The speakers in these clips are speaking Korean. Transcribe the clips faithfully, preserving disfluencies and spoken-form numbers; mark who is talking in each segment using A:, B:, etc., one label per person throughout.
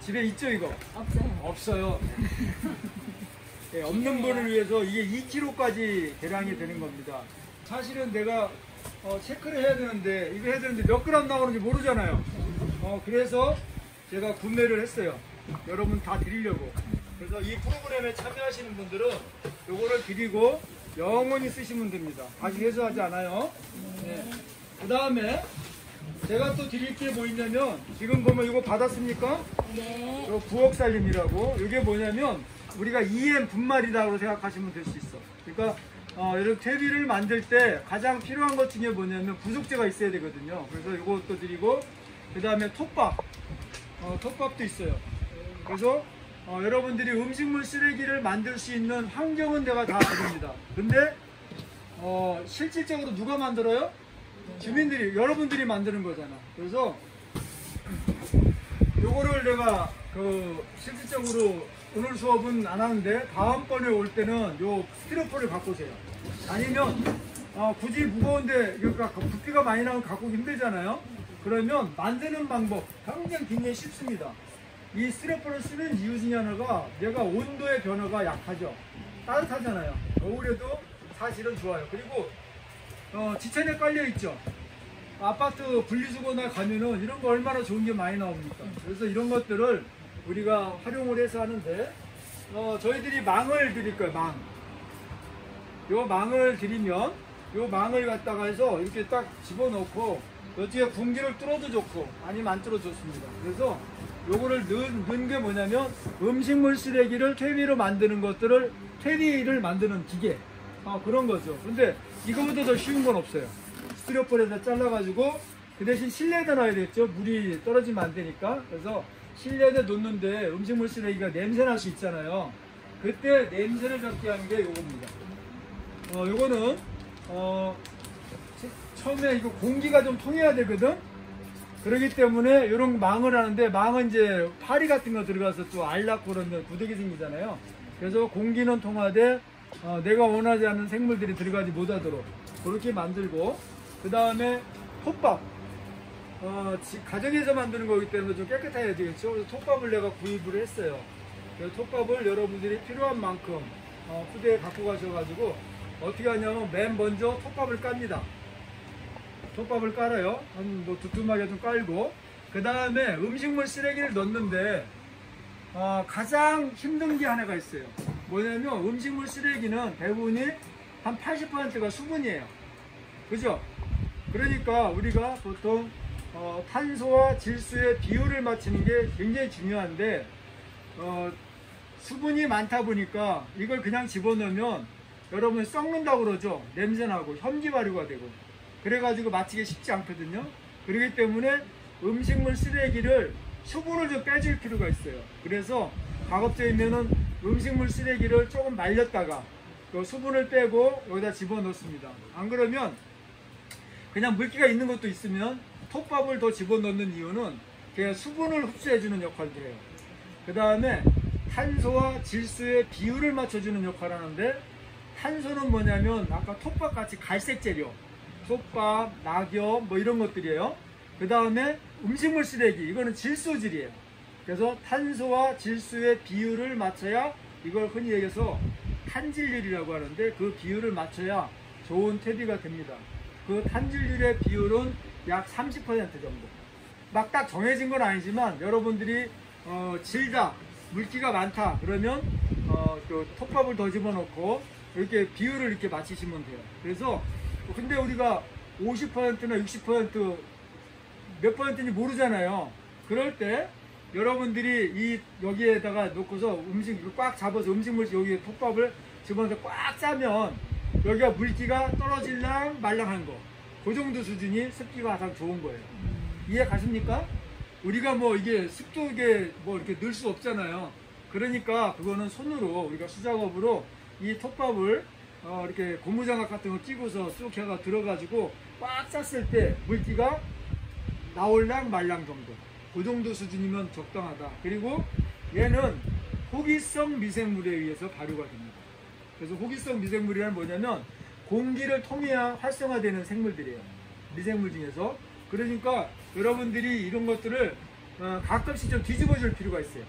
A: 집에 있죠 이거?
B: 없어요.
A: 없어요. 네, 없는 분을 위해서 이게 이 킬로그램까지 계량이 되는 겁니다. 사실은 내가 어, 체크를 해야 되는데 이거 해야 되는데 몇 그램 나오는지 모르잖아요. 어, 그래서 제가 구매를 했어요. 여러분 다 드리려고. 그래서 이 프로그램에 참여하시는 분들은 요거를 드리고 영원히 쓰시면 됩니다. 다시 회수하지 않아요. 네. 그 다음에 제가 또 드릴 게 뭐 있냐면 지금 보면 이거 받았습니까?
B: 네.
A: 이거 부엌 살림이라고. 이게 뭐냐면 우리가 이 엠 분말이라고 생각하시면 될 수 있어. 그러니까 어, 이런 퇴비를 만들 때 가장 필요한 것 중에 뭐냐면 부속재가 있어야 되거든요. 그래서 이것도 드리고 그 다음에 톱밥, 어, 톱밥도 있어요. 그래서 어, 여러분들이 음식물 쓰레기를 만들 수 있는 환경은 내가 다 드립니다. 근데 어, 실질적으로 누가 만들어요? 주민들이, 여러분들이 만드는 거잖아. 그래서 요거를 내가 그 실질적으로 오늘 수업은 안 하는데 다음번에 올 때는 요 스티로폼을 갖고 오세요. 아니면 어, 굳이 무거운데 그러니까 부피가 많이 나오면 갖고 오기 힘들잖아요. 그러면 만드는 방법 굉장히 굉장히 쉽습니다. 이 스티로폼을 쓰는 이유 중에 하나가 얘가 온도의 변화가 약하죠. 따뜻하잖아요. 겨울에도 사실은 좋아요. 그리고 어, 지천에 깔려 있죠. 아파트 분리수거나 가면은 이런 거 얼마나 좋은 게 많이 나옵니까? 그래서 이런 것들을 우리가 활용을 해서 하는데 어, 저희들이 망을 드릴 거예요. 망. 요 망을 드리면 요 망을 갖다가 해서 이렇게 딱 집어넣고 여기에 공기를 뚫어도 좋고 아니면 안 뚫어도 좋습니다. 그래서 요거를 넣은, 넣은 게 뭐냐면 음식물 쓰레기를 퇴비로 만드는 것들을 퇴비를 만드는 기계, 아, 그런 거죠. 근데 이거보다 더 쉬운 건 없어요. 스티로폼에다 잘라가지고 그 대신 실내에다 놔야 되겠죠. 물이 떨어지면 안 되니까. 그래서 실내에다 놓는데 음식물 쓰레기가 냄새 날 수 있잖아요. 그때 냄새를 잡게 하는 게 요겁니다. 어, 요거는 어, 처음에 이거 공기가 좀 통해야 되거든. 그렇기 때문에 이런 망을 하는데, 망은 이제 파리 같은 거 들어가서 또 알락고 그러면 구데기 생기잖아요. 그래서 공기는 통하되 어, 내가 원하지 않는 생물들이 들어가지 못하도록 그렇게 만들고, 그 다음에 톱밥, 어, 지, 가정에서 만드는 거기 때문에 좀 깨끗해야 되겠죠. 그래서 톱밥을 내가 구입을 했어요. 그래서 톱밥을 여러분들이 필요한 만큼 어, 후대에 갖고 가셔가지고 어떻게 하냐면 맨 먼저 톱밥을 깝니다. 톱밥을 깔아요. 한 뭐 두툼하게 좀 깔고, 그 다음에 음식물 쓰레기를 넣는데 어, 가장 힘든 게 하나가 있어요. 뭐냐면 음식물 쓰레기는 대부분이 한 팔십 퍼센트가 수분이에요. 그죠? 그러니까 우리가 보통 어, 탄소와 질소의 비율을 맞추는 게 굉장히 중요한데 어, 수분이 많다 보니까 이걸 그냥 집어넣으면 여러분 썩는다고 그러죠. 냄새나고 현기 발효가 되고, 그래가지고 맞추기 쉽지 않거든요. 그렇기 때문에 음식물 쓰레기를 수분을 좀 빼줄 필요가 있어요. 그래서 가급적이면은 음식물 쓰레기를 조금 말렸다가 그 수분을 빼고 여기다 집어넣습니다. 안 그러면 그냥 물기가 있는 것도 있으면 톱밥을 더 집어넣는 이유는 그냥 수분을 흡수해주는 역할을 해요. 그 다음에 탄소와 질소의 비율을 맞춰주는 역할을 하는데, 탄소는 뭐냐면 아까 톱밥 같이 갈색 재료, 톱밥, 낙엽 뭐 이런 것들이에요. 그 다음에 음식물 쓰레기, 이거는 질소질이에요. 그래서 탄소와 질소의 비율을 맞춰야, 이걸 흔히 얘기해서 탄질률이라고 하는데, 그 비율을 맞춰야 좋은 퇴비가 됩니다. 그 탄질률의 비율은 약 삼십 퍼센트 정도. 막 딱 정해진 건 아니지만 여러분들이 어, 질다, 물기가 많다 그러면 어, 그 톱밥을 더 집어넣고 이렇게 비율을 이렇게 맞추시면 돼요. 그래서 근데 우리가 오십 퍼센트나 육십 퍼센트 몇 퍼센트인지 모르잖아요. 그럴 때 여러분들이 이 여기에다가 놓고서 음식 꽉 잡아서 음식물 여기에 톱밥을 집어넣어서 꽉 짜면 여기가 물기가 떨어질랑 말랑한 거, 그 정도 수준이 습기가 가장 좋은 거예요. 이해 가십니까? 우리가 뭐 이게 습도에 뭐 이렇게 넣을 수 없잖아요. 그러니까 그거는 손으로 우리가 수작업으로 이 톱밥을 어 이렇게 고무장갑 같은 거 끼고서 쭉 해가 들어가지고 꽉 짰을 때 물기가 나올랑 말랑 정도, 그 정도 수준이면 적당하다. 그리고 얘는 호기성 미생물에 의해서 발효가 됩니다. 그래서 호기성 미생물이란 뭐냐면 공기를 통해야 활성화되는 생물들이에요. 미생물 중에서. 그러니까 여러분들이 이런 것들을 어, 가끔씩 좀 뒤집어 줄 필요가 있어요.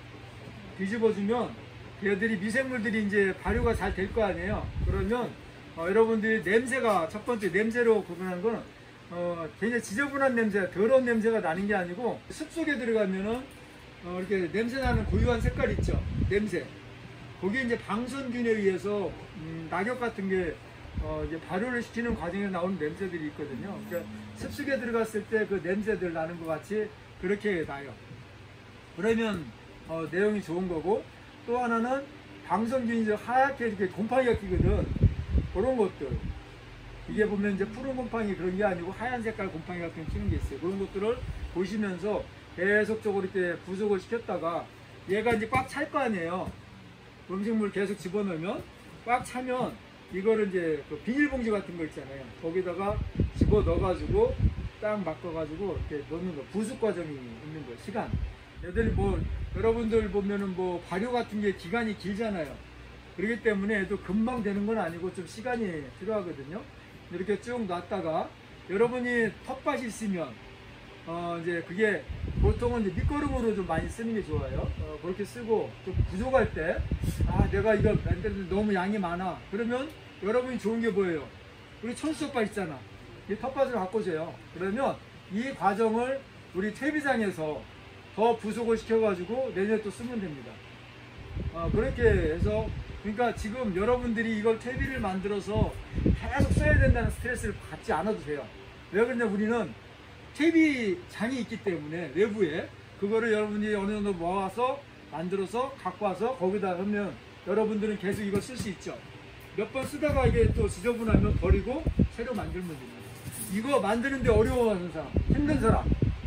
A: 뒤집어 주면 얘들이 미생물들이 이제 발효가 잘 될 거 아니에요. 그러면 어, 여러분들이 냄새가 첫 번째 냄새로 구분하는 거는 어, 굉장히 지저분한 냄새, 더러운 냄새가 나는 게 아니고 숲속에 들어가면은 어, 이렇게 냄새 나는 고유한 색깔 있죠. 냄새. 거기에 이제 방선균에 의해서 음, 낙엽 같은 게 어, 이제 발효를 시키는 과정에 나오는 냄새들이 있거든요. 그러니까 습속에 들어갔을 때 그 냄새들 나는 것 같이 그렇게 나요. 그러면 어, 내용이 좋은 거고, 또 하나는 방선균이 이제 하얗게 이렇게 곰팡이가 끼거든. 그런 것들. 이게 보면 이제 푸른 곰팡이 그런 게 아니고 하얀 색깔 곰팡이 같은 게 끼는 게 있어요. 그런 것들을 보시면서 계속적으로 이렇게 부속을 시켰다가 얘가 이제 꽉 찰 거 아니에요. 음식물 계속 집어넣으면 꽉 차면 이거를 이제 그 비닐봉지 같은 거 있잖아요. 거기다가 집어 넣어가지고 딱 바꿔가지고 이렇게 넣는 거. 부숙 과정이 있는 거. 시간. 얘들이 뭐 여러분들 보면은 뭐 발효 같은 게 기간이 길잖아요. 그렇기 때문에 또 금방 되는 건 아니고 좀 시간이 필요하거든요. 이렇게 쭉 놨다가 여러분이 텃밭이 있으면 어 이제 그게 보통은 이제 밑거름으로 좀 많이 쓰는 게 좋아요. 어 그렇게 쓰고 좀 부족할 때 아 내가 이거 너무 양이 많아 그러면 여러분이 좋은 게 뭐예요? 우리 천수젓밭 있잖아. 이 텃밭을 바꾸세요. 그러면 이 과정을 우리 퇴비장에서 더 부속을 시켜가지고 내년에 또 쓰면 됩니다. 어 그렇게 해서 그러니까 지금 여러분들이 이걸 퇴비를 만들어서 계속 써야 된다는 스트레스를 받지 않아도 돼요. 왜 그러냐, 우리는 퇴비장이 있기 때문에 외부에 그거를 여러분이 어느 정도 모아서 만들어서 갖고 와서 거기다 하면 여러분들은 계속 이걸 쓸 수 있죠. 몇 번 쓰다가 이게 또 지저분하면 버리고 새로 만들면 됩니다. 이거 만드는데 어려워하는 사람, 힘든 사람,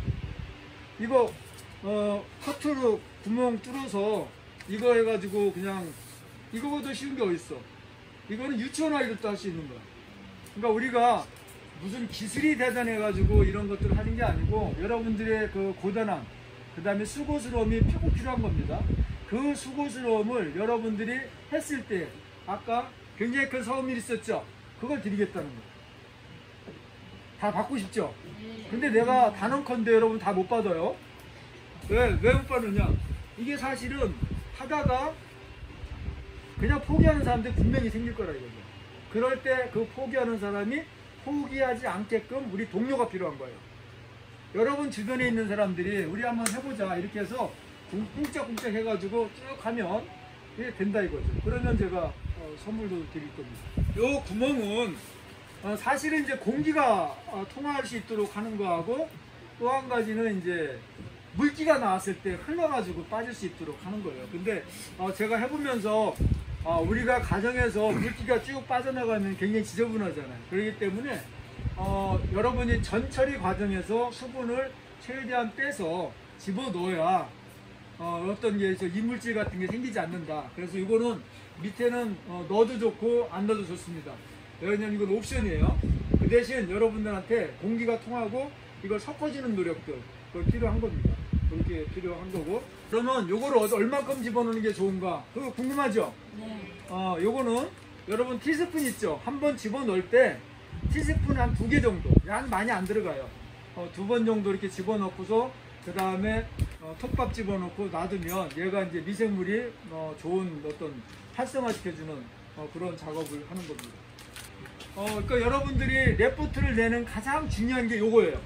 A: 이거 어 커트로 구멍 뚫어서 이거 해가지고 그냥 이거보다 쉬운 게 어딨어. 이거는 유치원 아이들도 할 수 있는 거야. 그러니까 우리가 무슨 기술이 대단해가지고 이런 것들을 하는 게 아니고 여러분들의 그 고단함, 그 다음에 수고스러움이 꼭 필요한 겁니다. 그 수고스러움을 여러분들이 했을 때 아까 굉장히 큰 서운일이 있었죠. 그걸 드리겠다는 거예요. 다 받고 싶죠? 근데 내가 단언컨대 여러분 다 못 받아요. 왜? 왜 못 받느냐? 이게 사실은 하다가 그냥 포기하는 사람들 분명히 생길 거라 이거죠. 그럴 때 그 포기하는 사람이 포기하지 않게끔 우리 동료가 필요한 거예요. 여러분 주변에 있는 사람들이 우리 한번 해보자 이렇게 해서 꿍짝꿍짝 해가지고 쭉 하면 이게 된다 이거죠. 그러면 제가 어, 선물도 드릴 겁니다. 요 구멍은 어, 사실은 이제 공기가 어, 통할 수 있도록 하는 거하고 또 한 가지는 이제 물기가 나왔을 때 흘러가지고 빠질 수 있도록 하는 거예요. 근데 어, 제가 해보면서 어, 우리가 가정에서 물기가 쭉 빠져나가면 굉장히 지저분하잖아요. 그렇기 때문에 어, 여러분이 전처리 과정에서 수분을 최대한 빼서 집어넣어야 어, 어떤 게 이물질 같은 게 생기지 않는다. 그래서 이거는 밑에는 어, 넣어도 좋고 안 넣어도 좋습니다. 왜냐면 이건 옵션이에요. 그 대신 여러분들한테 공기가 통하고 이걸 섞어주는 노력들 그걸 필요한 겁니다. 그렇게 필요한 거고. 그러면 요거를 얼마큼 집어넣는 게 좋은가 그거 궁금하죠?
B: 네.
A: 어, 요거는 여러분 티스푼 있죠? 한 번 집어넣을 때 티스푼 한 두 개 정도, 양 많이 안 들어가요. 어, 두 번 정도 이렇게 집어넣고서 그 다음에 어, 톱밥 집어넣고 놔두면 얘가 이제 미생물이 어, 좋은 어떤 활성화 시켜주는 어, 그런 작업을 하는 겁니다. 어, 그러니까 여러분들이 레포트를 내는 가장 중요한 게 요거예요.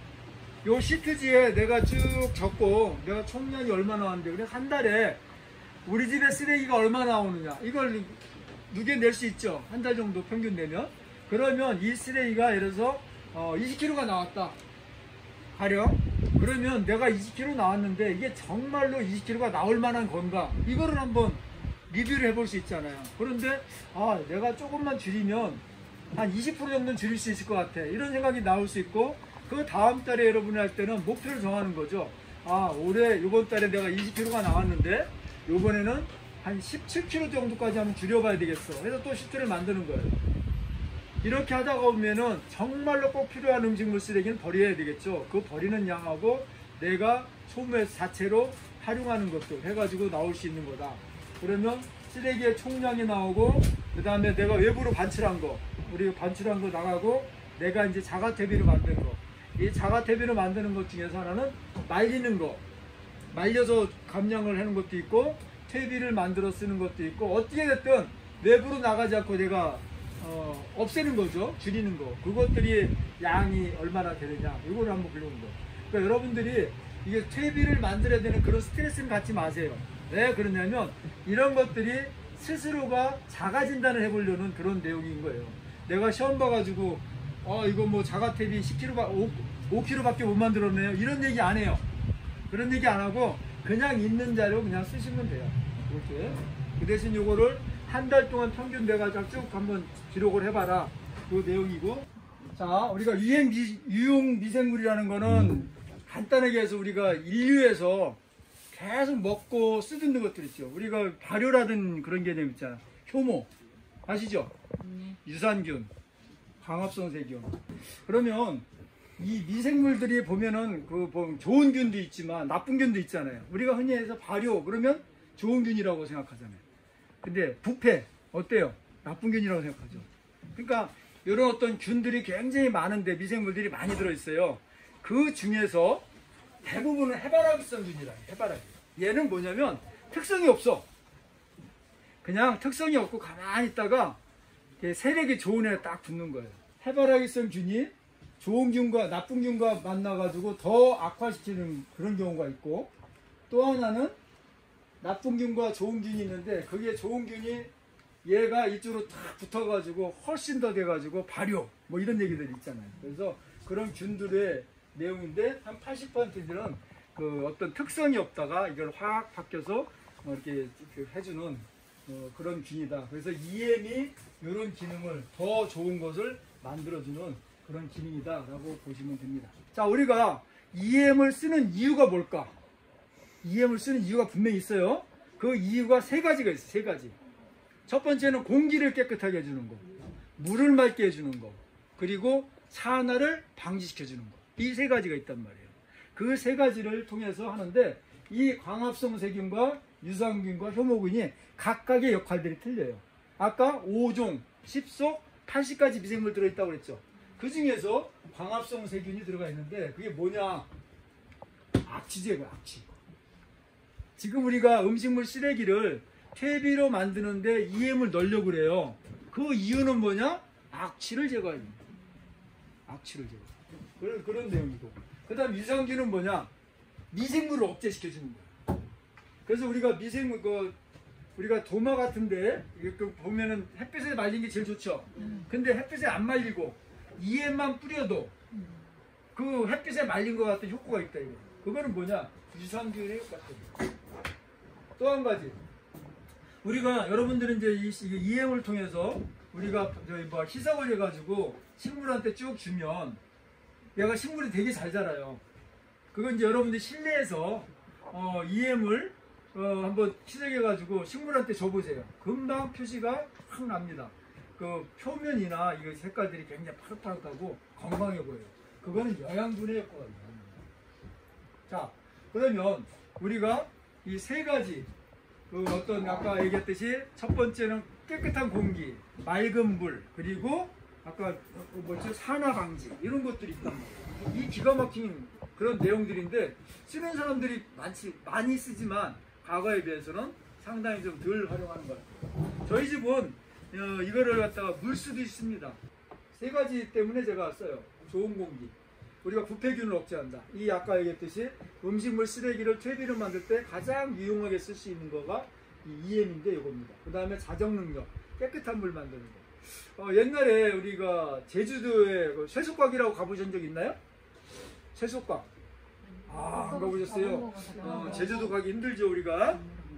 A: 요 시트지에 내가 쭉 적고 내가 총량이 얼마 나왔는데 그래 한 달에 우리 집에 쓰레기가 얼마 나오느냐 이걸 누게 낼 수 있죠. 한 달 정도 평균 내면. 그러면 이 쓰레기가 예를 들어서 어, 이십 킬로그램가 나왔다 가령. 그러면 내가 이십 킬로그램 나왔는데 이게 정말로 이십 킬로그램가 나올 만한 건가 이거를 한번 리뷰를 해볼 수 있잖아요. 그런데 아 내가 조금만 줄이면 한 이십 퍼센트 정도는 줄일 수 있을 것 같아 이런 생각이 나올 수 있고, 그 다음 달에 여러분이 할 때는 목표를 정하는 거죠. 아 올해 이번 달에 내가 이십 킬로그램가 나왔는데 요번에는 한 십칠 킬로그램 정도까지 한번 줄여봐야 되겠어. 그래서 또 시트를 만드는 거예요. 이렇게 하다가 보면은 정말로 꼭 필요한 음식물 쓰레기는 버려야 되겠죠. 그 버리는 양하고 내가 소매 자체로 활용하는 것들 해가지고 나올 수 있는 거다. 그러면 쓰레기의 총량이 나오고 그 다음에 내가 외부로 반출한 거 우리 반출한 거 나가고 내가 이제 자가 퇴비로 만드는 거, 이 자가 퇴비로 만드는 것 중에서 하나는 말리는 거, 말려서 감량을 하는 것도 있고 퇴비를 만들어 쓰는 것도 있고 어떻게 됐든 외부로 나가지 않고 내가 어, 없애는 거죠. 줄이는 거. 그것들이 양이 얼마나 되느냐 이거를 한번 보려는 거. 그러니까 여러분들이 이게 퇴비를 만들어야 되는 그런 스트레스는 갖지 마세요. 왜 그러냐면 이런 것들이 스스로가 자가 진단을 해보려는 그런 내용인 거예요. 내가 시험 봐가지고 어 이거 뭐 자가퇴비 십 킬로그램, 오 킬로그램밖에 못 만들었네요. 이런 얘기 안 해요. 그런 얘기 안 하고 그냥 있는 자료 그냥 쓰시면 돼요. 이렇게. 그 대신 요거를 한 달 동안 평균 내가지고 쭉 한번 기록을 해봐라. 그 내용이고. 자, 우리가 유행 미, 유용 미생물이라는 거는 간단하게 해서 우리가 인류에서 계속 먹고 쓰던 것들 있죠. 우리가 발효라든 그런 개념 있잖아. 효모. 아시죠? 유산균, 광합성 세균. 그러면 이 미생물들이 보면은 그 뭐 좋은 균도 있지만 나쁜 균도 있잖아요. 우리가 흔히 해서 발효 그러면 좋은 균이라고 생각하잖아요. 근데 부패 어때요? 나쁜 균이라고 생각하죠. 그러니까 이런 어떤 균들이 굉장히 많은데 미생물들이 많이 들어있어요. 그 중에서 대부분은 해바라기성 균이라 해바라기. 얘는 뭐냐면 특성이 없어. 그냥 특성이 없고 가만히 있다가 세력이 좋은 애에 딱 붙는 거예요. 해바라기성 균이 좋은 균과 나쁜 균과 만나가지고 더 악화시키는 그런 경우가 있고, 또 하나는 나쁜 균과 좋은 균이 있는데 그게 좋은 균이 얘가 이쪽으로 딱 붙어가지고 훨씬 더 돼가지고 발효 뭐 이런 얘기들이 있잖아요. 그래서 그런 균들의 내용인데 한 팔십 퍼센트는 그 어떤 특성이 없다가 이걸 확 바뀌어서 이렇게 해주는 어 그런 균이다. 그래서 이엠이 이런 기능을 더 좋은 것을 만들어주는 그런 기능이다 라고 보시면 됩니다. 자, 우리가 이엠을 쓰는 이유가 뭘까? 이엠을 쓰는 이유가 분명히 있어요. 그 이유가 세 가지가 있어요. 세 가지. 첫 번째는 공기를 깨끗하게 해주는 거, 물을 맑게 해주는 거, 그리고 산화를 방지시켜주는 거. 이 세 가지가 있단 말이에요. 그 세 가지를 통해서 하는데 이 광합성 세균과 유산균과 효모균이 각각의 역할들이 틀려요. 아까 오 종, 십 속, 팔십 가지 미생물 들어있다고 그랬죠. 그 중에서 광합성 세균이 들어가 있는데 그게 뭐냐? 악취제가 악취. 지금 우리가 음식물 쓰레기를 퇴비로 만드는데 이엠을 넣으려고 그래요. 그 이유는 뭐냐? 악취를 제거합니다. 악취를 제거. 그런, 그런 내용이고. 그 다음 유산균은 뭐냐? 미생물을 억제시켜주는 거예요. 그래서 우리가 미생물, 그, 우리가 도마 같은데, 그 보면은 햇빛에 말린 게 제일 좋죠? 근데 햇빛에 안 말리고 이엠만 뿌려도 그 햇빛에 말린 것 같은 효과가 있다, 이거. 그거는 뭐냐? 유산균의 효과입니다. 또 한 가지. 우리가, 여러분들은 이제 이 이엠을 통해서 우리가 저희 뭐 희석을 해가지고 식물한테 쭉 주면 얘가 식물이 되게 잘 자라요. 그건 이제 여러분들 실내에서 어, 이엠을 어, 한번 희석해가지고 식물한테 줘보세요. 금방 표시가 확 납니다. 그 표면이나 이거 색깔들이 굉장히 파릇파릇하고 건강해 보여요. 그거는 영양분의 효과가 있는 거예요. 자, 그러면 우리가 이 세 가지 그 어떤 아까 얘기했듯이 첫 번째는 깨끗한 공기, 맑은 물, 그리고 아까 뭐지 산화 방지 이런 것들이 있단 말이에요. 이 기가 막힌 그런 내용들인데 쓰는 사람들이 많지 많이 쓰지만 과거에 비해서는 상당히 좀 덜 활용하는 것 같아요. 저희 집은 어, 이거를 갖다가 물수도 있습니다. 세 가지 때문에 제가 써요. 좋은 공기. 우리가 부패균을 억제한다. 이 아까 얘기했듯이 음식물 쓰레기를 퇴비로 만들 때 가장 유용하게 쓸 수 있는 거가 이 이엠인데 이겁니다. 그 다음에 자정 능력, 깨끗한 물 만드는 거. 어, 옛날에 우리가 제주도에 그 쇠속각이라고 가보신 적 있나요? 쇠속각. 아, 안 가보셨어요? 어, 제주도 가기 힘들죠, 우리가.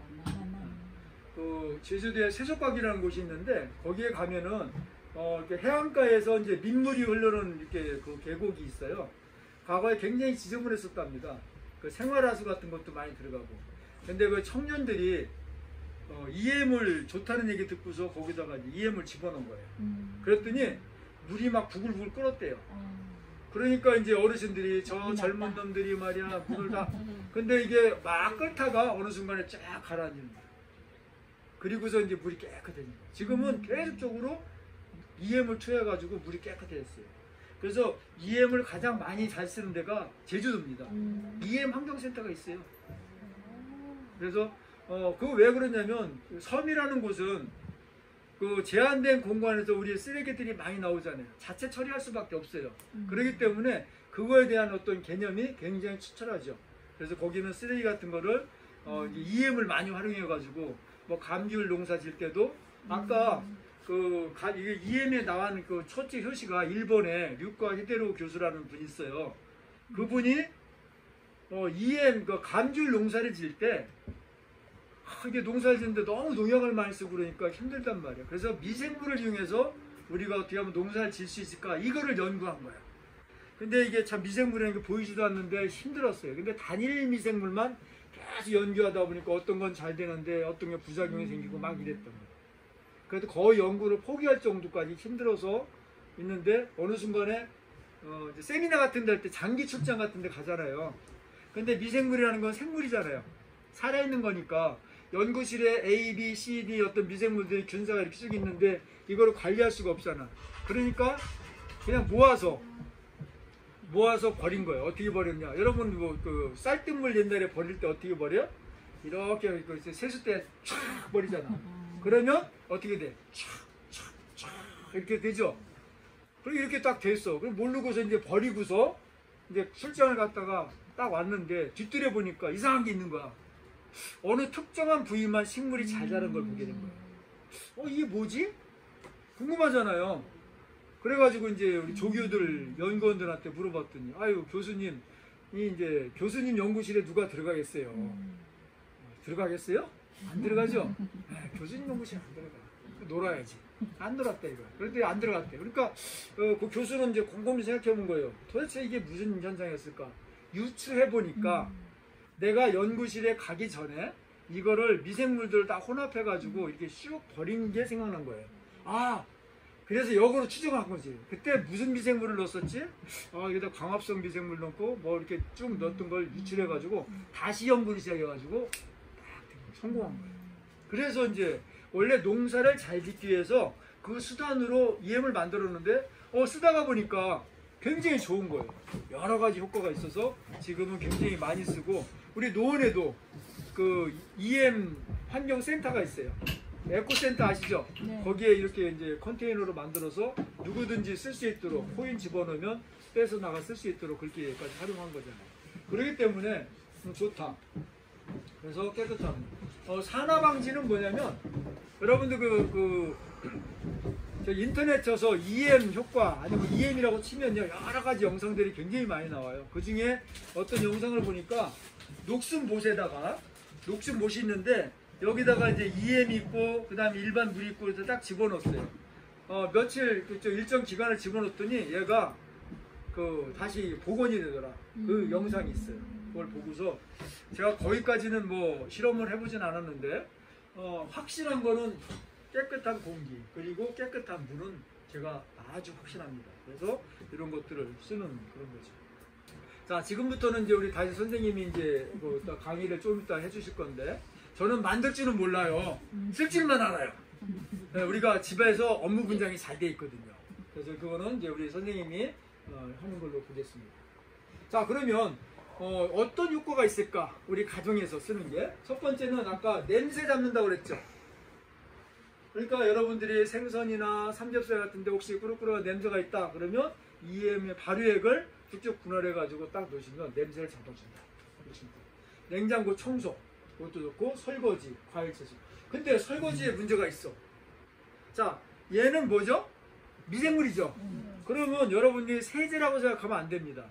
A: 그 제주도에 쇠속각이라는 곳이 있는데 거기에 가면은 어, 이렇게 해안가에서 이제 민물이 흐르는 이렇게 그 계곡이 있어요. 과거에 굉장히 지저분했었답니다. 그 생활하수 같은 것도 많이 들어가고. 근데 그 청년들이 어, 이엠을 좋다는 얘기 듣고서 거기다가 이엠을 집어넣은 거예요. 음. 그랬더니 물이 막 부글부글 끓었대요. 음. 그러니까 이제 어르신들이 저 젊은 놈들이 말이야 물을 다. 근데 이게 막 끓다가 어느 순간에 쫙 가라앉는 거예요. 그리고서 이제 물이 깨끗해진 거예요. 지금은 음. 계속적으로 이엠을 투여해가지고 물이 깨끗해졌어요. 그래서 이엠을 가장 많이 잘 쓰는 데가 제주도입니다.
B: 음.
A: 이엠 환경센터가 있어요. 그래서 어, 그거 왜 그러냐면 섬이라는 곳은 그 제한된 공간에서 우리 쓰레기들이 많이 나오잖아요. 자체 처리할 수밖에 없어요.
B: 음.
A: 그렇기 때문에 그거에 대한 어떤 개념이 굉장히 추천하죠. 그래서 거기는 쓰레기 같은 거를 어, 이엠을 많이 활용해 가지고 뭐 감귤 농사 질 때도 아까 그 가, 이게 이엠에 나온 그 첫째 효시가 일본의 류카 히데로 교수라는 분이 있어요. 그분이 어, 이엠 그 감귤 농사를 질 때 아, 이게 농사를 짓는데 너무 농약을 많이 쓰고 그러니까 힘들단 말이에요. 그래서 미생물을 이용해서 우리가 어떻게 하면 농사를 질 수 있을까 이거를 연구한 거예요. 근데 이게 참 미생물이라는 게 보이지도 않는데 힘들었어요. 근데 단일 미생물만 계속 연구하다 보니까 어떤 건 잘 되는데 어떤 게 부작용이 생기고 막 이랬던 거예요. 그래도 거의 연구를 포기할 정도까지 힘들어서 있는데 어느 순간에 어 이제 세미나 같은 데 할 때 장기 출장 같은 데 가잖아요. 근데 미생물이라는 건 생물이잖아요. 살아있는 거니까 연구실에 A, B, C, D 어떤 미생물들이 균사가 이렇게 쭉 있는데 이거를 관리할 수가 없잖아. 그러니까 그냥 모아서 모아서 버린 거예요. 어떻게 버렸냐? 여러분 뭐 그 쌀뜨물 옛날에 버릴 때 어떻게 버려? 이렇게 그 세숫대 촥 버리잖아. 그러면 어떻게 돼? 촥촥촥 이렇게 되죠. 그리고 이렇게 딱 됐어. 그럼 모르고서 이제 버리고서 이제 출장을 갔다가 딱 왔는데 뒤뜰에 보니까 이상한 게 있는 거야. 어느 특정한 부위만 식물이 잘 자란 걸 보게 된 거야. 어 이게 뭐지? 궁금하잖아요. 그래가지고 이제 우리 조교들 연구원들한테 물어봤더니 아유 교수님 이 이제 교수님 연구실에 누가 들어가겠어요? 음. 들어가겠어요? 안 들어가죠? 네, 교수님 연구실 안 들어가. 놀아야지. 안 들어갔다 이거. 그런데 안 들어갔대. 그러니까 어, 그 교수는 이제 곰곰이 생각해 본 거예요. 도대체 이게 무슨 현상이었을까? 유추해 보니까 음. 내가 연구실에 가기 전에 이거를 미생물들을 다 혼합해 가지고 이렇게 슉 버린 게 생각난 거예요. 아 그래서 역으로 추정한 거지. 그때 무슨 미생물을 넣었었지? 아, 여기다 광합성 미생물 넣고 뭐 이렇게 쭉 넣었던 걸 유출해 가지고 다시 연구를 시작해 가지고 딱 성공한 거예요. 그래서 이제 원래 농사를 잘 짓기 위해서 그 수단으로 이엠을 만들었는데 어 쓰다가 보니까 굉장히 좋은 거예요. 여러 가지 효과가 있어서 지금은 굉장히 많이 쓰고 우리 노원에도 그 이엠 환경센터가 있어요. 에코센터 아시죠?
B: 네. 거기에
A: 이렇게 이제 컨테이너로 만들어서 누구든지 쓸 수 있도록 코인 집어넣으면 빼서 나가 쓸 수 있도록 그렇게까지 활용한 거잖아요. 그렇기 때문에 좋다. 그래서 깨끗함. 어, 산화방지는 뭐냐면 여러분들 그, 그 저 인터넷 쳐서 이엠 효과 아니면 이엠이라고 치면요 여러 가지 영상들이 굉장히 많이 나와요. 그 중에 어떤 영상을 보니까 녹슨못에다가 녹슨못이 있는데 여기다가 이제 이엠이 있고 그 다음에 일반 물이 있고 그래서 딱 집어넣었어요. 어, 며칠 그 일정 기간을 집어넣었더니 얘가 그 다시 복원이 되더라. 그 음. 영상이 있어요. 그걸 보고서 제가 거기까지는 뭐 실험을 해보진 않았는데 어, 확실한 거는 깨끗한 공기 그리고 깨끗한 물은 제가 아주 확신합니다. 그래서 이런 것들을 쓰는 그런 거죠. 자 지금부터는 이제 우리 다시 선생님이 이제 뭐 강의를 좀 이따 해주실 건데 저는 만들지는 몰라요. 쓸 줄만 알아요. 네, 우리가 집에서 업무 분장이 잘 돼 있거든요. 그래서 그거는 이제 우리 선생님이 어, 하는 걸로 보겠습니다. 자 그러면 어, 어떤 효과가 있을까? 우리 가정에서 쓰는 게 첫 번째는 아까 냄새 잡는다고 그랬죠. 그러니까 여러분들이 생선이나 삼겹살 같은데 혹시 꾸룩꾸룩한 냄새가 있다 그러면 이엠의 발효액을 직접 분할해 가지고 딱 넣으시면 냄새를 잡아준다. 냉장고 청소 그것도 좋고 설거지, 과일 채소. 근데 설거지에 문제가 있어. 자, 얘는 뭐죠? 미생물이죠. 그러면 여러분들이 세제라고 생각하면 안 됩니다.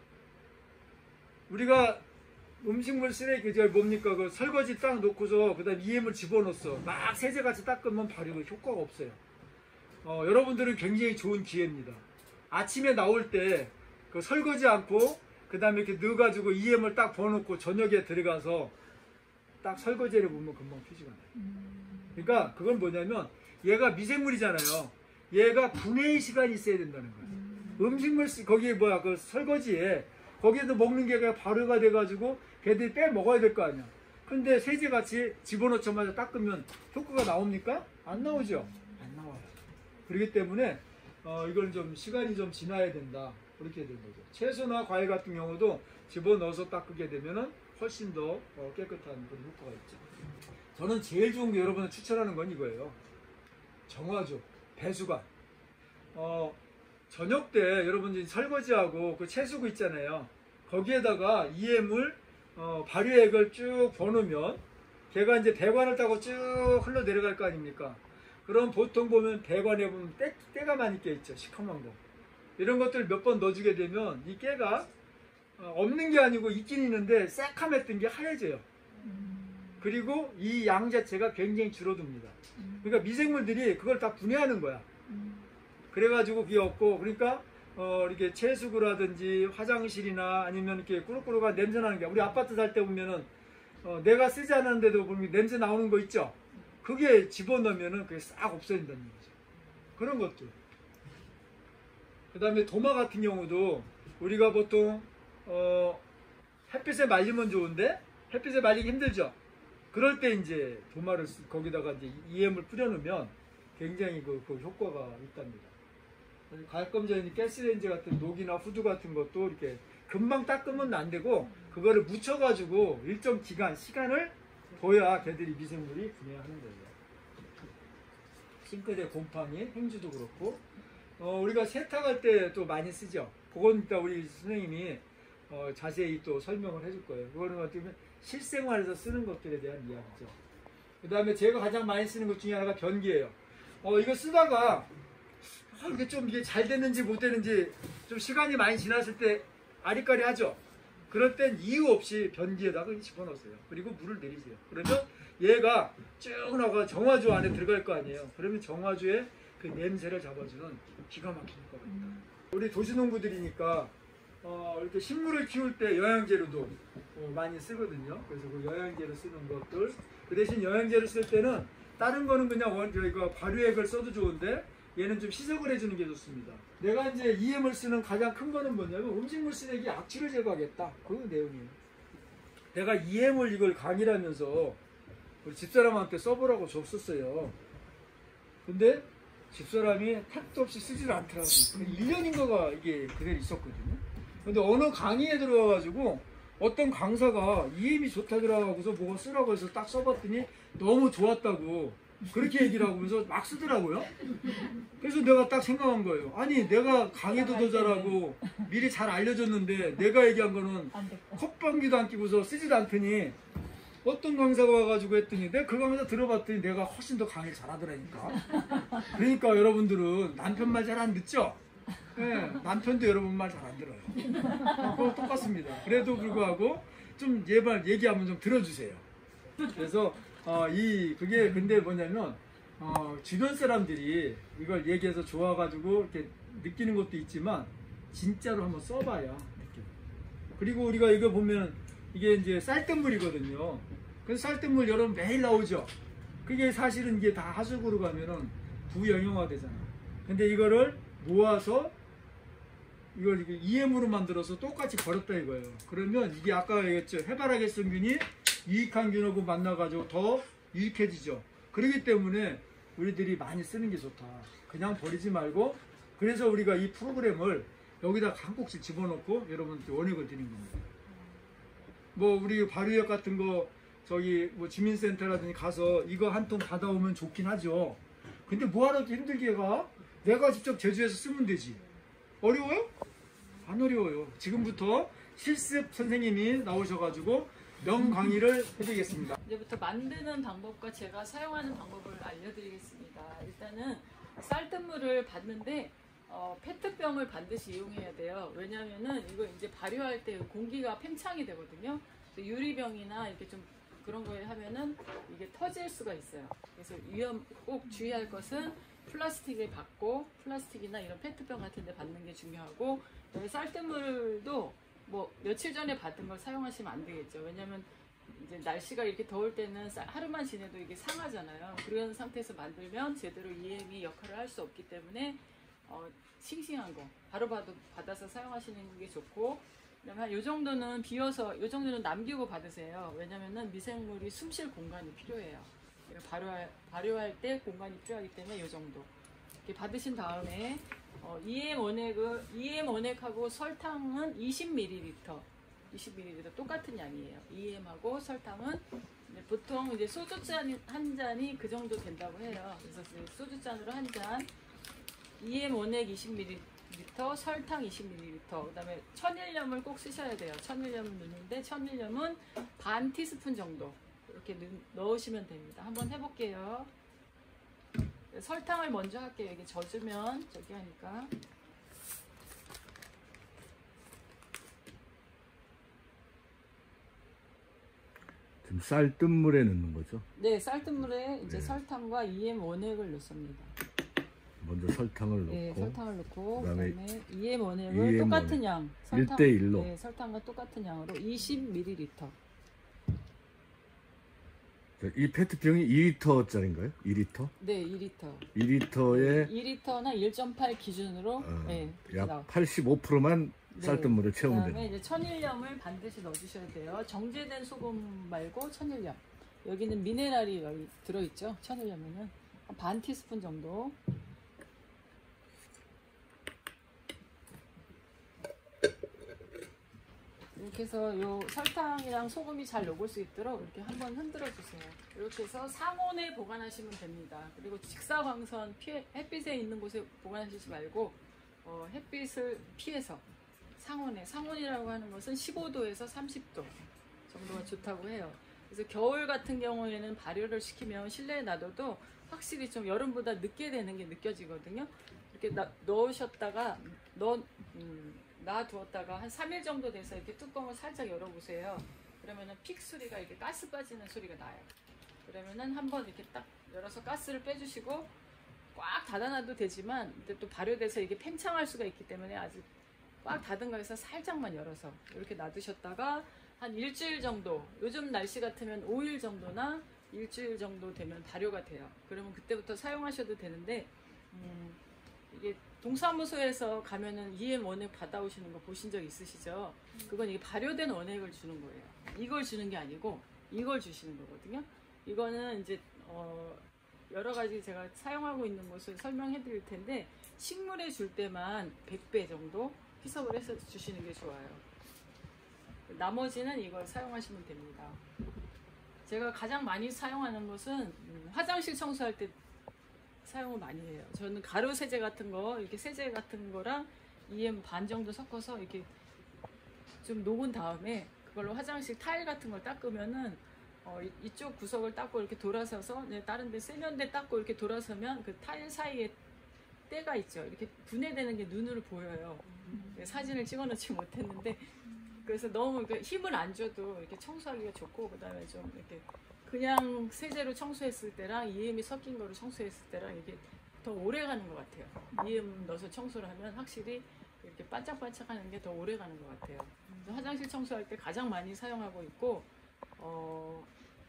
A: 우리가 음식물 쓰레기 뭡니까? 그 설거지 딱 놓고서 그다음 이엠을 집어넣었어. 막 세제같이 닦으면 발효가 효과가 없어요. 어, 여러분들은 굉장히 좋은 기회입니다. 아침에 나올 때 그 설거지 않고 그다음에 이렇게 넣어가지고 이엠을 딱 부어놓고 저녁에 들어가서 딱 설거지를 보면 금방 표시가 나요. 그러니까 그건 뭐냐면 얘가 미생물이잖아요. 얘가 분해의 시간이 있어야 된다는 거예요. 음식물 거기에 뭐야 그 설거지에 거기에도 먹는 게 발효가 돼가지고 걔들이 빼 먹어야 될 거 아니야. 근데 세제같이 집어넣자마자 닦으면 효과가 나옵니까? 안 나오죠. 안 나와요. 그렇기 때문에 어, 이걸 좀 시간이 좀 지나야 된다. 그렇게 된 거죠. 채소나 과일 같은 경우도 집어넣어서 닦게 되면은 훨씬 더 어, 깨끗한 그런 효과가 있죠. 저는 제일 좋은 게 여러분을 추천하는 건 이거예요. 정화조, 배수관. 어, 저녁 때 여러분들이 설거지하고 그 채수구 있잖아요. 거기에다가 이엠을 어, 발효액을 쭉 버놓으면 걔가 이제 배관을 타고 쭉 흘러 내려갈 거 아닙니까? 그럼 보통 보면 배관에 보면 때, 때가 많이 껴있죠. 시커먼 거. 이런 것들 몇 번 넣어주게 되면 이 깨가 어, 없는 게 아니고 있긴 있는데 새카맸던 게 하얘져요. 그리고 이 양 자체가 굉장히 줄어듭니다. 그러니까 미생물들이 그걸 다 분해하는 거야. 그래가지고 그게 없고, 그러니까 어, 이렇게 채수구라든지 화장실이나 아니면 이렇게 꾸룩꾸룩한 냄새 나는 게, 우리 아파트 살 때 보면은 어, 내가 쓰지 않았는데도 보면 냄새 나오는 거 있죠. 그게 집어넣으면은 그게 싹 없어진다는 거죠. 그런 것들. 그 다음에 도마 같은 경우도 우리가 보통 어, 햇빛에 말리면 좋은데 햇빛에 말리기 힘들죠. 그럴 때 이제 도마를 쓰, 거기다가 이제 이엠을 뿌려놓으면 굉장히 그, 그 효과가 있답니다. 가끔 전에 가스레인지 같은 녹이나 후드 같은 것도 이렇게 금방 닦으면 안 되고 그거를 묻혀가지고 일정 기간 시간을 둬야 걔들이 미생물이 분해하는 거예요. 싱크대 곰팡이, 행주도 그렇고 어, 우리가 세탁할 때 또 많이 쓰죠. 그건 이따 우리 선생님이 어, 자세히 또 설명을 해줄 거예요. 그거는 어떻게 보면 실생활에서 쓰는 것들에 대한 이야기죠. 그 다음에 제가 가장 많이 쓰는 것 중에 하나가 변기예요. 어, 이거 쓰다가 아, 이게 좀 이게 잘 됐는지 못 됐는지 좀 시간이 많이 지났을 때 아리까리 하죠. 그럴 땐 이유 없이 변기에다가 집어넣으세요. 그리고 물을 내리세요. 그러면 얘가 쭉 나가 정화조 안에 들어갈 거 아니에요. 그러면 정화조의 그 냄새를 잡아주는 기가 막힌 효과가 있다. 우리 도시농부들이니까 어, 이렇게 식물을 키울 때 영양제로도 어, 많이 쓰거든요. 그래서 그 영양제로 쓰는 것들. 그 대신 영양제를 쓸 때는 다른 거는 그냥 원, 저희가 발효액을 써도 좋은데 얘는 좀 희석을 해주는 게 좋습니다. 내가 이제 이엠을 쓰는 가장 큰 거는 뭐냐면 음식물 쓰레기 악취를 제거하겠다. 그 내용이에요. 내가 이엠을 이걸 강의를 하면서 우리 집사람한테 써보라고 줬었어요. 근데 집사람이 택도 없이 쓰지를 않더라고요. 일 년인가가 이게 그대로 있었거든요. 근데 어느 강의에 들어가가지고 어떤 강사가 이엠이 좋다더라고서 뭐가 쓰라고 해서 딱 써봤더니 너무 좋았다고 그렇게 얘기를 하면서 막 쓰더라고요. 그래서 내가 딱 생각한 거예요. 아니 내가 강의도 더 잘하고 미리 잘 알려줬는데 내가 얘기한 거는 콧방귀도 안 끼고서 쓰지도 않더니 어떤 강사가 와가지고 했더니 내가 그 강사 들어봤더니 내가 훨씬 더 강의를 잘하더라니까. 그러니까 여러분들은 남편 말 잘 안 듣죠? 네, 남편도 여러분 말 잘 안 들어요. 그거 똑같습니다. 그래도 불구하고 좀 얘말 얘기하면 좀 들어주세요. 그래서 어, 이 그게 근데 뭐냐면 어, 주변 사람들이 이걸 얘기해서 좋아가지고 이렇게 느끼는 것도 있지만 진짜로 한번 써봐야 느껴요. 그리고 우리가 이거 보면 이게 이제 쌀뜨물이거든요. 그래서 쌀뜨물 여러분 매일 나오죠. 그게 사실은 이게 다 하수구로 가면은 부영양화 되잖아. 근데 이거를 모아서 이걸 이엠으로 만들어서 똑같이 버렸다 이거예요. 그러면 이게 아까 얘기했죠. 해바라기성균이 유익한 균하고 만나가지고 더 유익해지죠. 그렇기 때문에 우리들이 많이 쓰는 게 좋다. 그냥 버리지 말고, 그래서 우리가 이 프로그램을 여기다 한 꼭씩 집어넣고 여러분한테 원액을 드린 겁니다. 뭐 우리 발효액 같은 거 저기 뭐 주민센터라든지 가서 이거 한 통 받아오면 좋긴 하죠. 근데 뭐하러 이렇게 힘들게 가? 내가 직접 제주에서 쓰면 되지. 어려워요? 안 어려워요. 지금부터 실습 선생님이 나오셔가지고 명강의를 해드리겠습니다.
B: 이제부터 만드는 방법과 제가 사용하는 방법을 알려드리겠습니다. 일단은 쌀뜨물을 받는데 어, 페트병을 반드시 이용해야 돼요. 왜냐하면은 이거 이제 발효할 때 공기가 팽창이 되거든요. 유리병이나 이렇게 좀 그런 거에 하면은 이게 터질 수가 있어요. 그래서 위험 꼭 주의할 것은 플라스틱을 받고 플라스틱이나 이런 페트병 같은 데 받는 게 중요하고, 쌀뜨물도 뭐 며칠 전에 받은 걸 사용하시면 안 되겠죠. 왜냐면 이제 날씨가 이렇게 더울 때는 하루만 지내도 이게 상하잖아요. 그런 상태에서 만들면 제대로 이엠이 역할을 할 수 없기 때문에 어, 싱싱한 거 바로 바로 받아서 사용하시는 게 좋고, 그다음에 이 정도는 비워서 이 정도는 남기고 받으세요. 왜냐면은 미생물이 숨쉴 공간이 필요해요. 발효할, 발효할 때 공간이 필요하기 때문에 이 정도 이렇게 받으신 다음에 어, 이엠 원액을 이엠 원액하고 설탕은 이십 밀리리터, 이십 밀리리터 똑같은 양이에요. 이엠하고 설탕은 이제 보통 이제 소주잔 한 잔이 그 정도 된다고 해요. 그래서 소주잔으로 한 잔, 이엠 원액 이십 밀리리터, 설탕 이십 밀리리터, 그다음에 천일염을 꼭 쓰셔야 돼요. 천일염을 넣는데 천일염은 반 티스푼 정도 이렇게 넣으시면 됩니다. 한번 해볼게요. 설탕을 먼저 할게요. 이게 젖으면 저기 하니까.
C: 지금 쌀뜨물에 넣는 거죠?
B: 네, 쌀뜨물에 이제
C: 네.
B: 설탕과 이엠 원액을 넣습니다.
C: 먼저 설탕을 넣고,
B: 네, 설탕을 넣고
C: 그다음에
B: 그다음에 이엠 원액을
C: 이엠
B: 똑같은
C: 원액.
B: 양,
C: 일 대 일로.
B: 네, 설탕과 똑같은 양으로 이십 밀리리터.
C: 이 페트병이 이 리터짜리인가요? 이 리터?
B: 네, 이 리터.
C: 이 리터에
B: 이 리터나 일 점 팔 기준으로
C: 어,
B: 네,
C: 약 팔십오 퍼센트만
B: 네.
C: 쌀뜨물을 채우면
B: 그다음에
C: 됩니다.
B: 이제 천일염을 반드시 넣어주셔야 돼요. 정제된 소금 말고 천일염. 여기는 미네랄이 여기 들어있죠. 천일염에는 한 반 티스푼 정도. 이렇게 해서 요 설탕이랑 소금이 잘 녹을 수 있도록 이렇게 한번 흔들어 주세요. 이렇게 해서 상온에 보관하시면 됩니다. 그리고 직사광선 피해, 햇빛에 있는 곳에 보관하시지 말고 어, 햇빛을 피해서 상온에, 상온이라고 하는 것은 십오 도에서 삼십 도 정도가 좋다고 해요. 그래서 겨울 같은 경우에는 발효를 시키면 실내에 놔둬도 확실히 좀 여름보다 늦게 되는 게 느껴지거든요. 이렇게 나, 넣으셨다가 넣, 음, 놔두었다가 한 삼 일 정도 돼서 이렇게 뚜껑을 살짝 열어보세요. 그러면은 픽 소리가 이렇게 가스 빠지는 소리가 나요. 그러면은 한번 이렇게 딱 열어서 가스를 빼주시고 꽉 닫아놔도 되지만 근데 또 발효돼서 이게 팽창할 수가 있기 때문에 아직 꽉 닫은 거에서 살짝만 열어서 이렇게 놔두셨다가 한 일주일 정도, 요즘 날씨 같으면 오 일 정도나 일주일 정도 되면 발효가 돼요. 그러면 그때부터 사용하셔도 되는데 음, 이게 동사무소에서 가면은 이엠 원액 받아오시는 거 보신 적 있으시죠? 그건 이게 발효된 원액을 주는 거예요. 이걸 주는 게 아니고 이걸 주시는 거거든요. 이거는 이제 어 여러 가지 제가 사용하고 있는 것을 설명해 드릴 텐데 식물에 줄 때만 백 배 정도 희석을 해서 주시는 게 좋아요. 나머지는 이걸 사용하시면 됩니다. 제가 가장 많이 사용하는 것은 음, 화장실 청소할 때 사용을 많이 해요. 저는 가루 세제 같은 거, 이렇게 세제 같은 거랑 이엠 반 정도 섞어서 이렇게 좀 녹은 다음에 그걸로 화장실 타일 같은 걸 닦으면은 어, 이, 이쪽 구석을 닦고 이렇게 돌아서서 네, 다른 데 세면대 닦고 이렇게 돌아서면 그 타일 사이에 때가 있죠. 이렇게 분해되는 게 눈으로 보여요. 네, 사진을 찍어놓지 못했는데 그래서 너무 힘을 안 줘도 이렇게 청소하기가 좋고 그다음에 좀 이렇게 그냥 세제로 청소했을 때랑 이엠이 섞인 거로 청소했을 때랑 이게 더 오래 가는 것 같아요. 이엠 넣어서 청소를 하면 확실히 이렇게 반짝반짝하는 게 더 오래 가는 것 같아요. 그래서 화장실 청소할 때 가장 많이 사용하고 있고 어,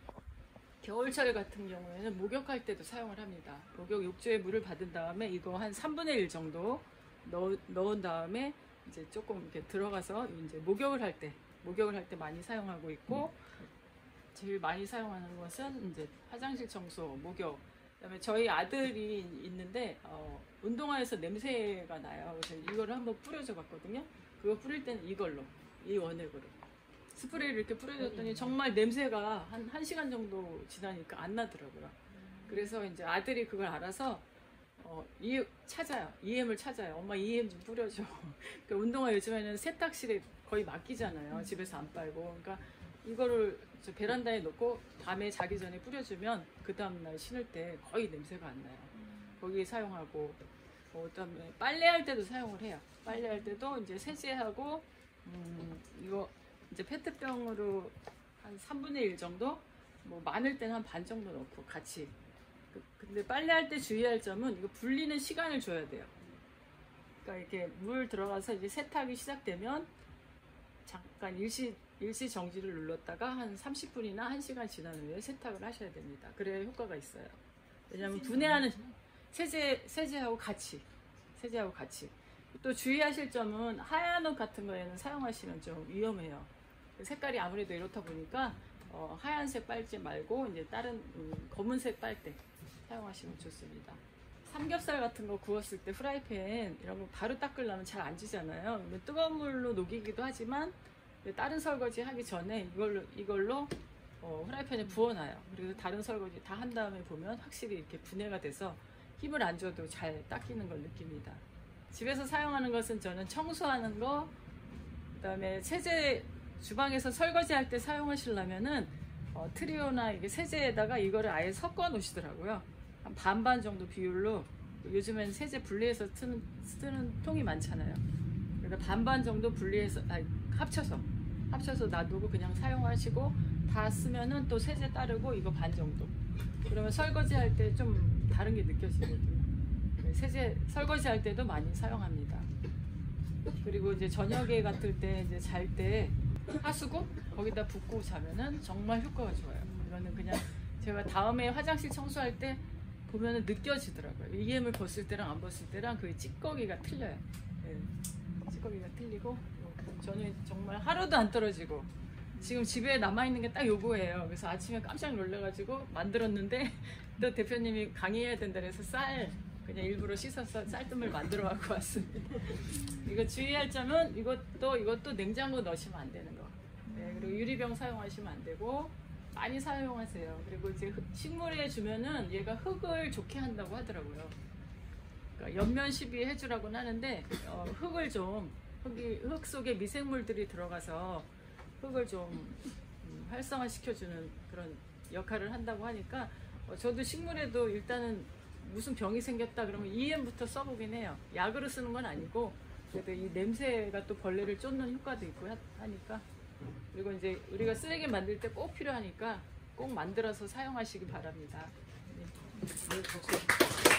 B: 겨울철 같은 경우에는 목욕할 때도 사용을 합니다. 목욕 욕조에 물을 받은 다음에 이거 한 삼분의 일 정도 넣, 넣은 다음에 이제 조금 이렇게 들어가서 이제 목욕을 할 때 목욕을 할 때 많이 사용하고 있고 제일 많이 사용하는 것은 이제 화장실 청소, 목욕. 그다음에 저희 아들이 있는데 어, 운동화에서 냄새가 나요. 그래서 이거를 한번 뿌려줘 봤거든요. 그거 뿌릴 때는 이걸로, 이 원액으로 스프레이를 이렇게 뿌려줬더니 정말 냄새가 한 한 시간 정도 지나니까 안 나더라고요. 그래서 이제 아들이 그걸 알아서 어, 이 찾아요. 이엠을 찾아요. 엄마 이엠 좀 뿌려줘. 그러니까 운동화 요즘에는 세탁실에 거의 맡기잖아요. 집에서 안 빨고. 그러니까 이거를 저 베란다에 놓고 밤에 자기 전에 뿌려주면 그 다음날 신을 때 거의 냄새가 안 나요. 거기에 사용하고 어, 그다음에 빨래할 때도 사용을 해요. 빨래할 때도 이제 세제하고 음, 이거 이제 페트병으로 한 삼분의 일 정도, 뭐 많을 때는 한 반 정도 넣고 같이. 그, 근데 빨래할 때 주의할 점은 이거 불리는 시간을 줘야 돼요. 그러니까 이렇게 물 들어가서 이제 세탁이 시작되면 잠깐 일시 일시 정지를 눌렀다가 한 삼십 분이나 한 시간 지난 후에 세탁을 하셔야 됩니다. 그래야 효과가 있어요. 왜냐하면 분해하는 세제 세제하고 같이 세제하고 같이. 또 주의하실 점은 하얀 옷 같은 거에는 사용하시면 좀 위험해요. 색깔이 아무래도 이렇다 보니까 어, 하얀색 빨대 말고 이제 다른 음, 검은색 빨대 사용하시면 좋습니다. 삼겹살 같은 거 구웠을 때 프라이팬 이런 거 바로 닦으려면 잘 안 지잖아요. 근데 뜨거운 물로 녹이기도 하지만 다른 설거지 하기 전에 이걸로 이걸로 어, 프라이팬에 부어놔요. 그리고 다른 설거지 다 한 다음에 보면 확실히 이렇게 분해가 돼서 힘을 안 줘도 잘 닦이는 걸 느낍니다. 집에서 사용하는 것은 저는 청소하는 거, 그다음에 세제 주방에서 설거지 할 때 사용하시려면은 어, 트리오나 이게 세제에다가 이거를 아예 섞어 놓으시더라고요. 한 반반 정도 비율로. 요즘엔 세제 분리해서 쓰는, 쓰는 통이 많잖아요. 그러니까 반반 정도 분리해서 아니, 합쳐서 합쳐서 놔두고 그냥 사용하시고 다 쓰면은 또 세제 따르고 이거 반 정도. 그러면 설거지 할 때 좀 다른 게 느껴지거든요. 세제 설거지 할 때도 많이 사용합니다. 그리고 이제 저녁에 같을 때 이제 잘 때 하수구 거기다 붓고 자면은 정말 효과가 좋아요. 이거는 그냥 제가 다음에 화장실 청소할 때 보면은 느껴지더라고요. 이엠을 벗을 때랑 안 벗을 때랑 그 찌꺼기가 틀려요. 네. 찌꺼기가 틀리고 저는 정말 하루도 안 떨어지고 지금 집에 남아있는 게 딱 요거예요. 그래서 아침에 깜짝 놀라가지고 만들었는데 또 대표님이 강의해야 된다 그래서 쌀 그냥 일부러 씻어서 쌀뜨물 만들어 갖고 왔습니다. 이거 주의할 점은 이것도 이것도 냉장고 넣으시면 안 되는 거. 네, 그리고 유리병 사용하시면 안 되고 많이 사용하세요. 그리고 이제 흙, 식물에 주면은 얘가 흙을 좋게 한다고 하더라고요. 그러니까 옆면 시비 해주라고는 하는데 어, 흙을 좀 흙이, 흙 속에 미생물들이 들어가서 흙을 좀 음, 활성화 시켜주는 그런 역할을 한다고 하니까 어, 저도 식물에도 일단은 무슨 병이 생겼다 그러면 이엠부터 써보긴 해요. 약으로 쓰는 건 아니고 그래도 이 냄새가 또 벌레를 쫓는 효과도 있고 하, 하니까 그리고 이제 우리가 쓰레기 만들 때 꼭 필요하니까 꼭 만들어서 사용하시기 바랍니다. 네.
A: 네,